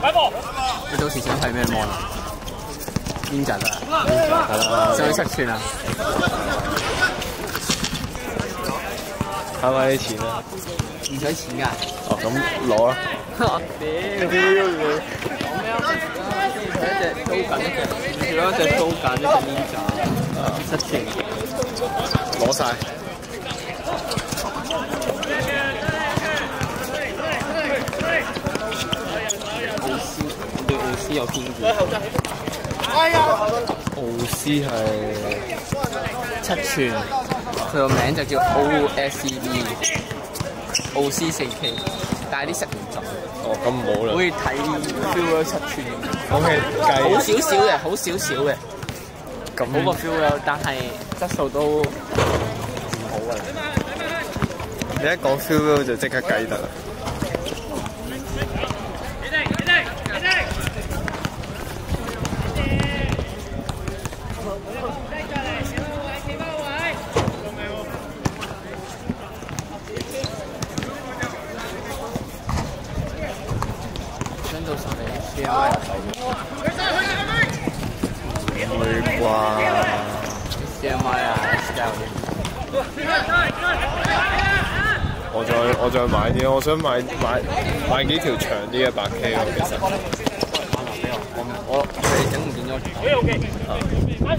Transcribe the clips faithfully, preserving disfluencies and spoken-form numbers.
你到時想睇咩芒啊？煙仔啊，想去七寸啊？ 睇埋啲錢啦。 唔使錢㗎。 哦，咁攞啦。 我屌你！講咩啊？佢一隻租緊一隻，佢一隻租緊一隻煙仔，七寸。 攞晒。 對奧斯有偏見。 奧斯係七寸，佢個名就叫 O S E V， 奧斯四 K， 但係啲實驗作。 哦，咁冇啦。 好似睇 feel 七寸。 講起計。 好少少嘅，好少少嘅。 咁好過 feel 但係質素都唔好啊。 你一講 feel 就即刻計得啦。唔會啩 ？C M I 啊 ，style 我再我再買啲，我想買買買幾條長啲嘅八 K 咯，其實。 我我你整唔見咗？好 OK。啊。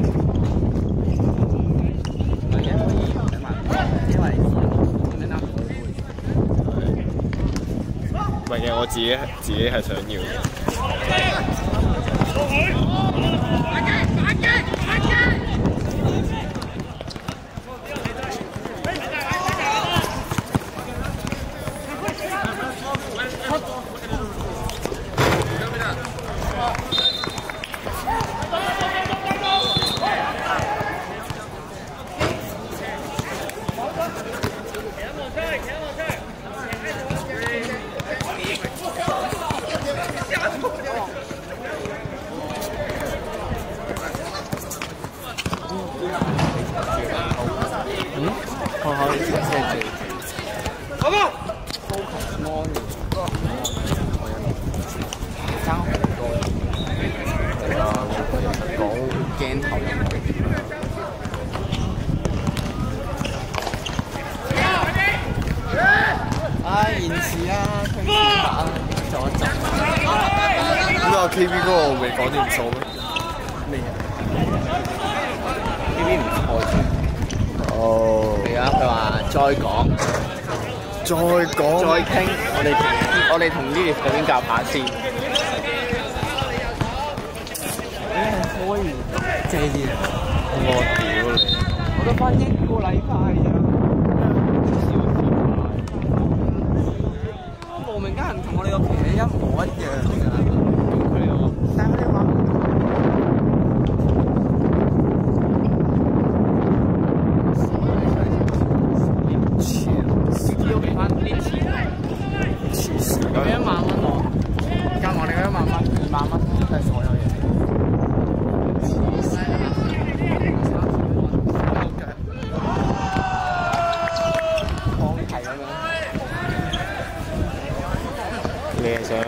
唔係嘅，我自己自己係想要嘅。K B 嗰個未講掂數咩？ 未啊 ！K B 唔錯啫。 哦。 係啊，佢話再講， 再講， 再傾。我哋我哋同 Lily 嗰邊夾下先。你係可以借啲啊！ 我屌你！ 我得翻一個禮拜咋。無名家人同我哋個脾氣一模一樣㗎。但係你話要俾翻啲錢，俾一萬蚊我，加埋你嗰一萬蚊，二萬蚊都係所有嘢。黐線啊！放題咁樣。 你係想？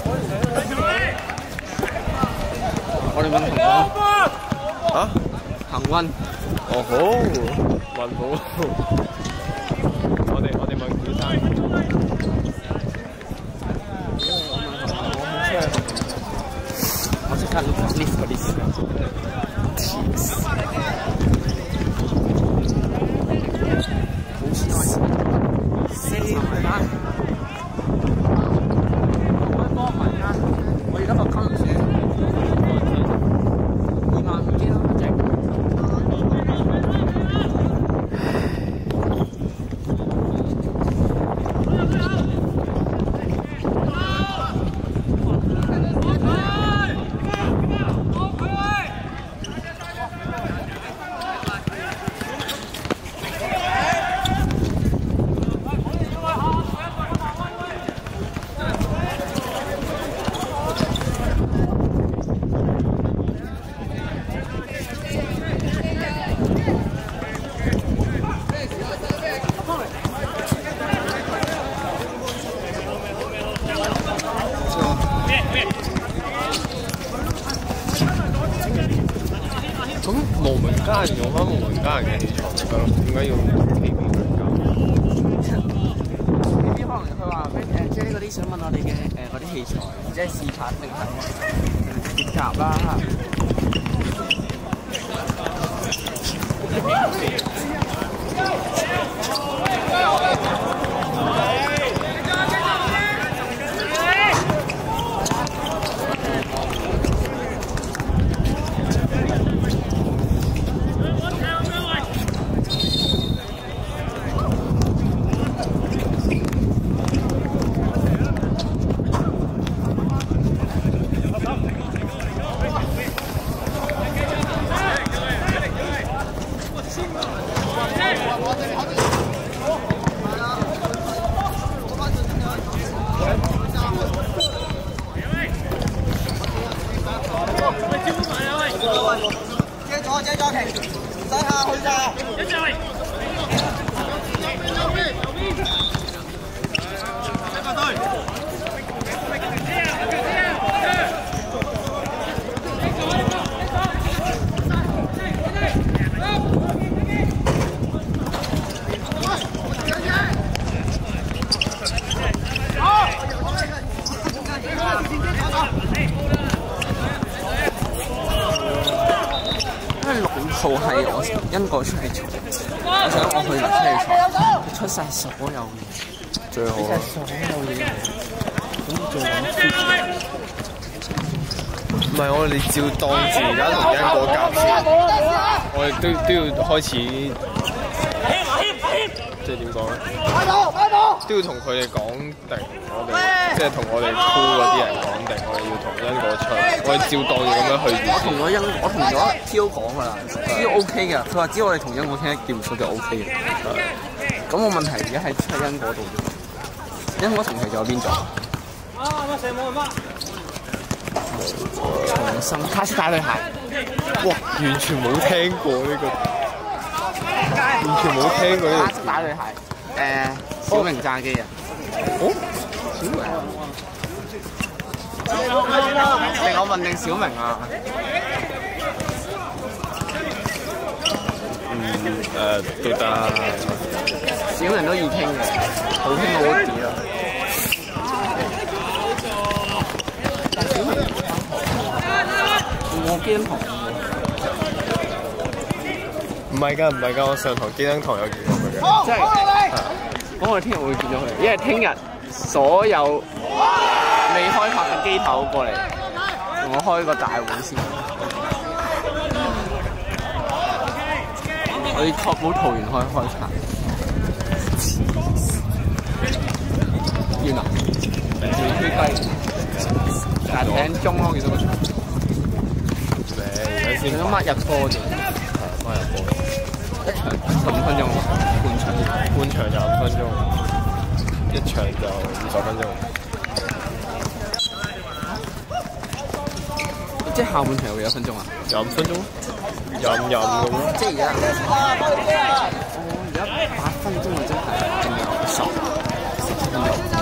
我哋問恒溫。 啊？ 恒溫。 哦好，問好。我哋我哋問古生。 我即刻 list 嗰啲事。好似係四萬。我幫埋間，我而家個溝水。 無名家人用翻無名家人嘅器材咪得咯，點解要 K B 去教 ？K B 可能佢話咩誒，即係嗰啲想問我哋嘅誒嗰啲器材，即係試拍定係接夾啦。號係我因個出氣場，我想我去埋出氣場，出晒所有嘢， 最好啊！ 所有嘢，咁做緊。 唔係我哋照當住而家同因果夾先，我哋都都要開始，即係點講咧？都要同佢哋講定，我哋即係同我哋 crew 嗰啲人講定，我哋要同因果出，我哋照當住咁樣去。 我同咗因，我同咗 T O 講㗎啦 ，T O OK 嘅，佢話只要我哋同因果傾得掂數就 OK 嘅。咁我問題而家係出因果度，因果同期仲有邊組？啊！乜成冇乜？重生卡斯打對鞋， 哇！完全冇聽過呢個，完全冇聽過呢個。 卡斯打對鞋，誒小明炸機啊！ 哦，小明。 定我問定小明啊？ 嗯誒都得， 小明都易傾嘅，好傾好啲啊！小明我基登堂唔係㗎，唔係㗎，我上堂基登堂有見過佢嘅。 即係，咁我哋聽日會見咗佢，因為聽日所有未開拍嘅機頭過嚟，同我開個大會先。我要確保桃園可以開拍。要能要推低，但係頂鐘咯，幾多個場？ 你先乜入波啫？ 係乜入波？ 一場十五分鐘，半場半場廿五分鐘，一場就五十分鐘。 即係下半場有幾多分鐘啊？ 廿五分鐘，廿五廿五咁咯。 即係而家，我而家八分鐘啊，真係仲有十十分鐘。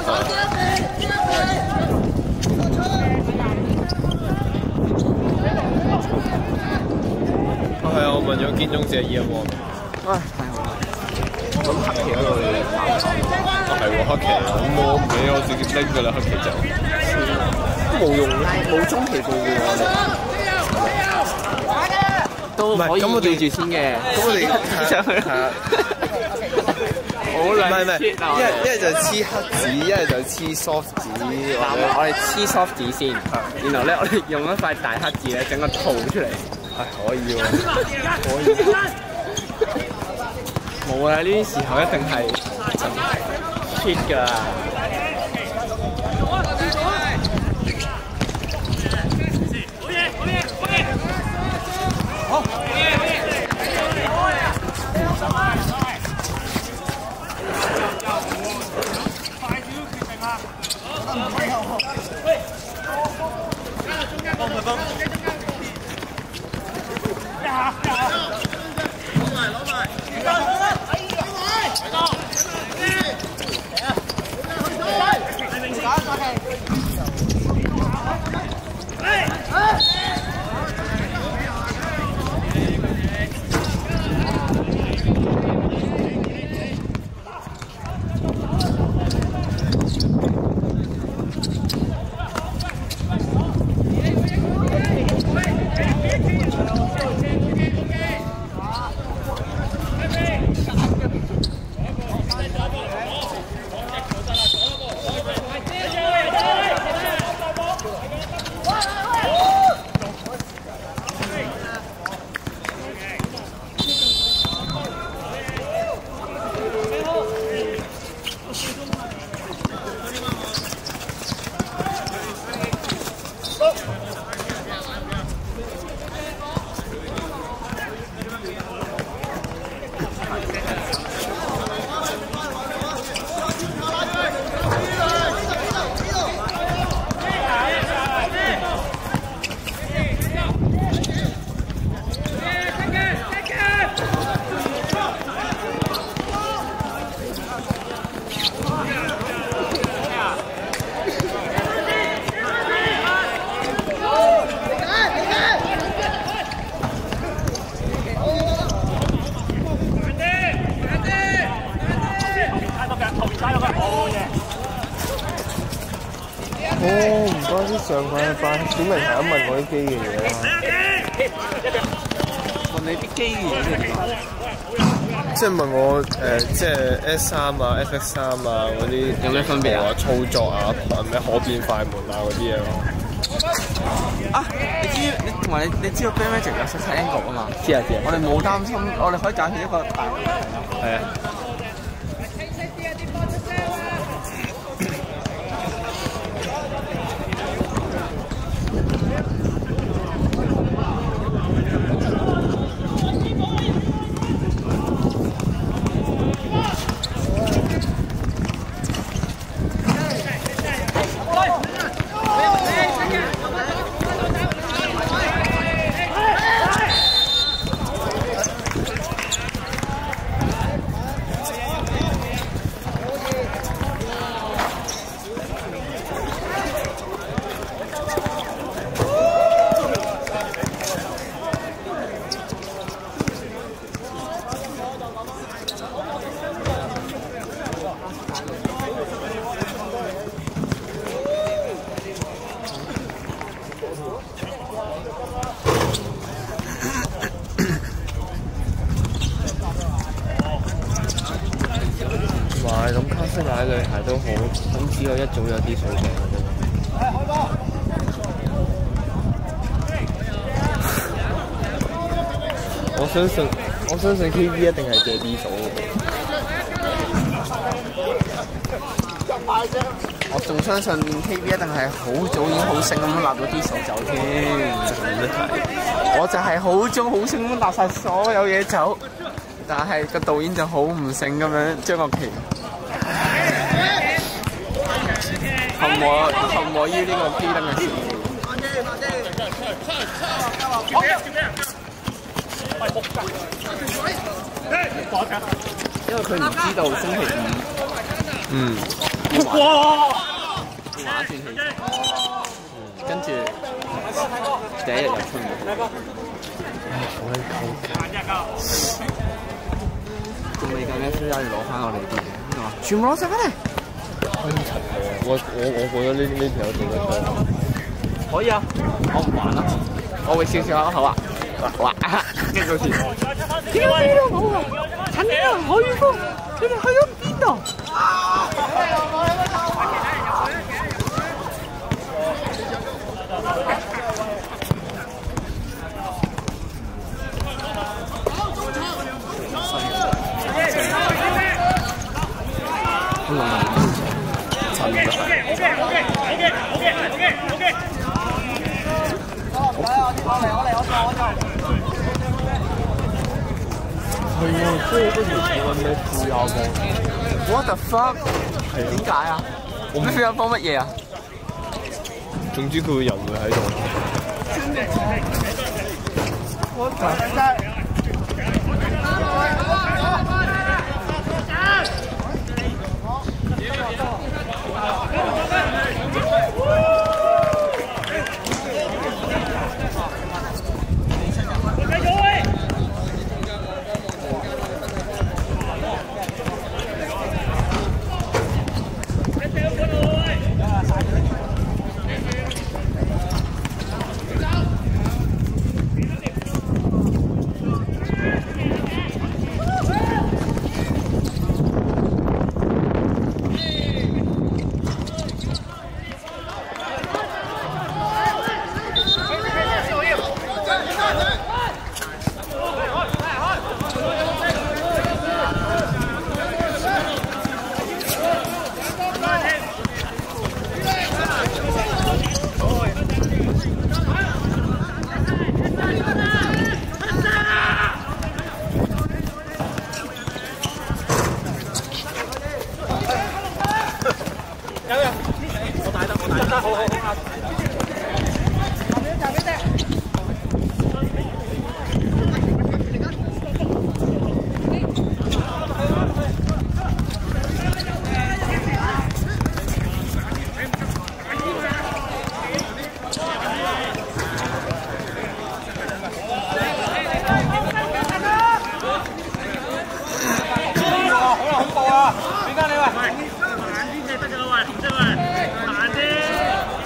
係啊，我問咗建中借二喎。 唉，太好啦！咁黑棋嗰度你跑唔跑？ 啊係喎，黑棋咁我唔理，我直接拎㗎啦，黑棋就都冇用嘅， 冇中期報告喎。都可以吊住先嘅， 咁我哋上去係啊，好兩唔係唔係，一係一係就黐黑紙，一係就黐 soft 紙。 嗱，我哋黐 soft 紙先，然後咧我哋用一塊大黑紙咧整個圖出嚟。 係可以喎，可以。 冇啊！呢啲時候一定係 cheat 㗎。好。 哦，唔該啲上個禮拜小明係咁問我啲機嘅嘢啦。 問你啲機嘅嘢嚟㗎？ 即係問我誒、呃，即係 S 三啊、F X 三啊嗰啲有咩分別啊？ 操作啊，咩可變快門啊嗰啲嘢咯。 啊！你知你同埋你你知道 Blackmagic 有十七 angle 啊嘛？ 知啊知啊。我哋冇擔心，我哋可以揀選一個大。 係啊。咁卡西亞啲女孩都好，咁只有一早有啲水平嘅啫。我相信，我相信 K V 一定係借 D 數。 我仲相信 K V 一定係好早已經好醒咁立咗 D 數走添。我就係好早好醒咁立晒所有嘢走，但係個導演就好唔醒咁樣將個旗。陷我陷我於呢個 P 燈嘅事。因為佢唔知道星期五， 嗯， 要玩，要玩轉氣，跟住第一日又出唔到。 唉，好撚鳩㗎！ 仲未夠咩？需要攞翻我哋啲嘢，全部攞晒翻嚟。 昏沉喎！我我我覺得呢呢條友做得錯。 可以啊，我唔玩啦，我會笑笑口好啊。好啊，跟住先。點解呢度冇啊？陳啊，海宇峰，你哋去咗邊度？嗯。陳啊！係喎，即係嗰條條咩富有幫 ？What the fuck？ 係點解啊？我唔知富有幫乜嘢啊？ 總之佢個人會喺度。 What the fuck？點解你喂？慢啲先得㗎啦喂，即係喂，慢啲。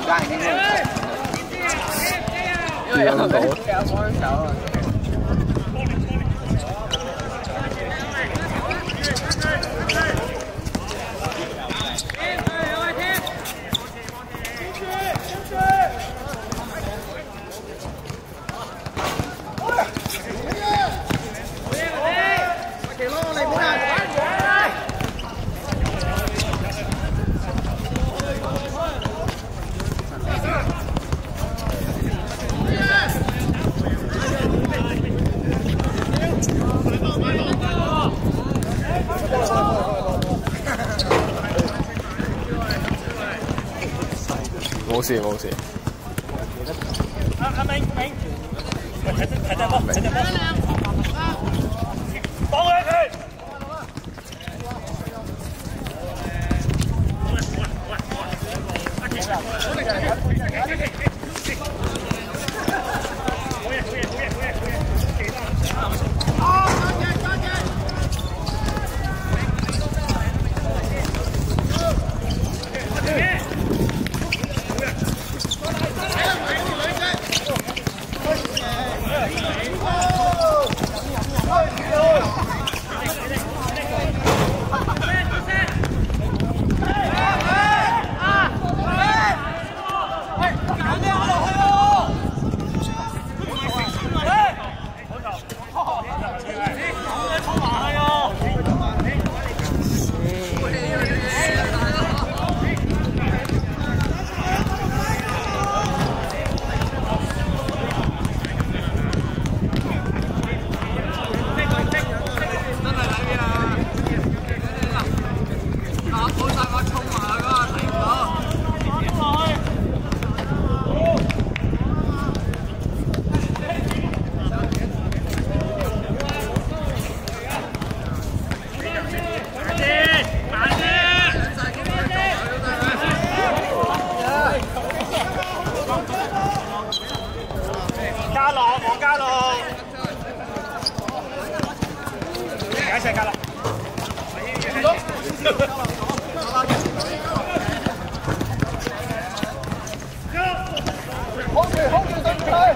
間已經因為有有幫手啊。 冇事冇事。 阿阿明明，喂睇睇睇波睇睇波，放佢佢。家樂，黃家樂，解釋家樂。好住，好住，對住佢。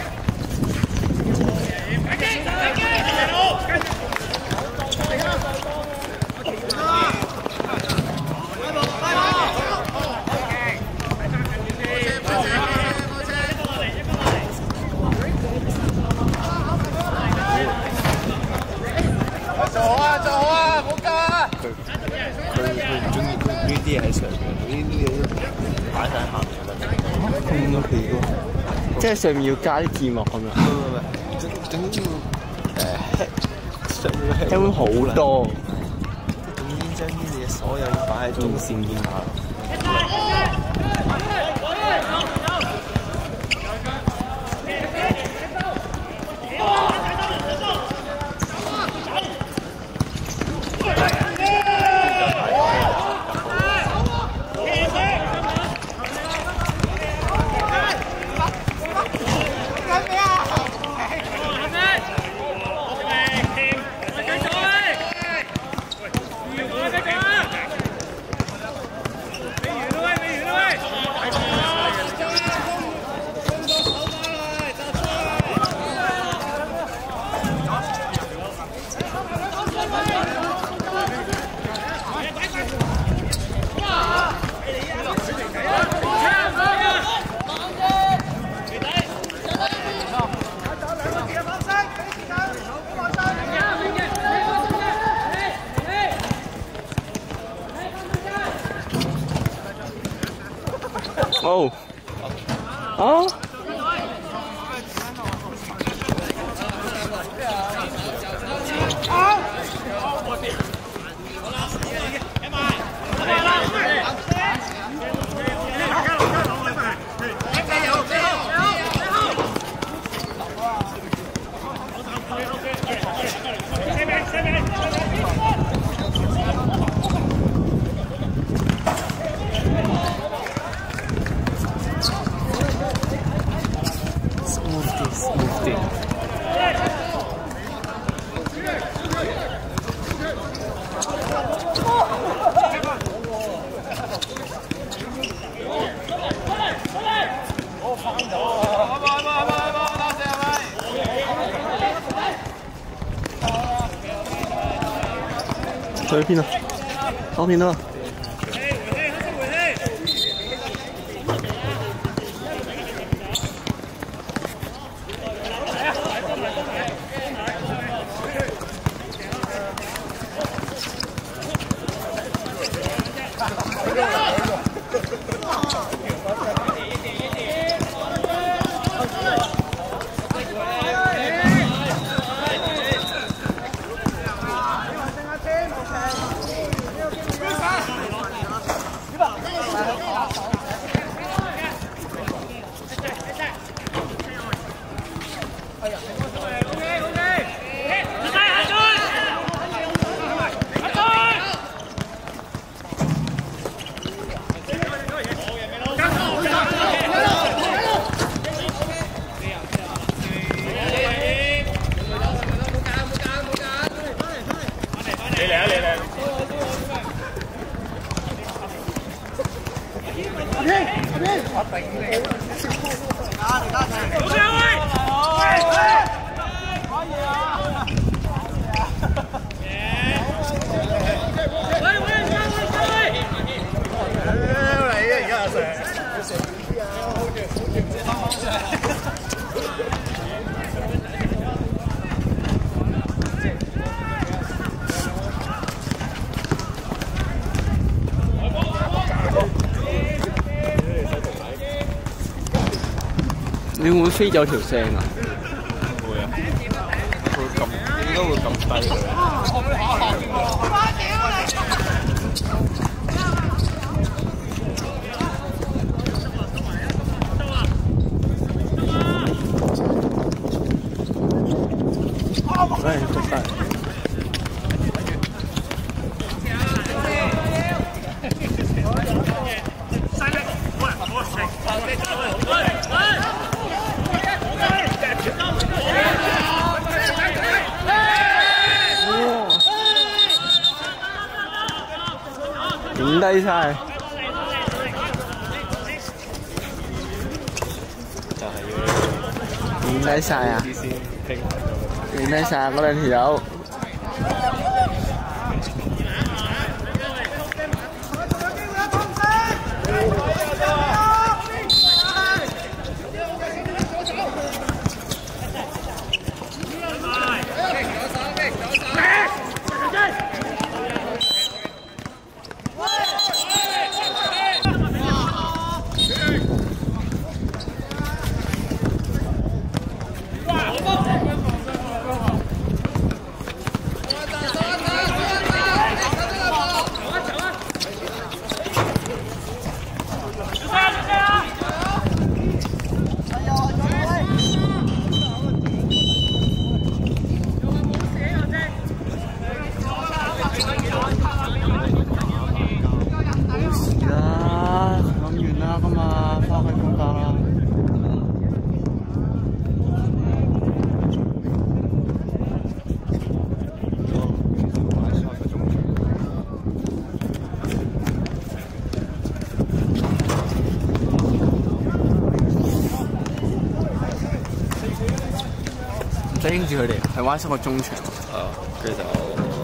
做好啊！做好啊！冇救啊！ 佢佢佢唔中意呢啲嘢喺上面，呢啲嘢擺晒下面得。咁多屁喎！ 即係上面要加啲字幕咁樣。 唔唔唔，總總之要誒上面根本好多。 總之將啲嘢所有要擺喺中線邊下。 哦，啊！ 隨便啊，收片啦。你會唔會飛走條聲啊？ 唔會啊，會撳，應該會撳低佢。 唉，捉得。影低晒， 就係要影低晒啊！影低晒嗰兩條友。唔使應住佢哋，係玩收個中場。 啊，跟住就。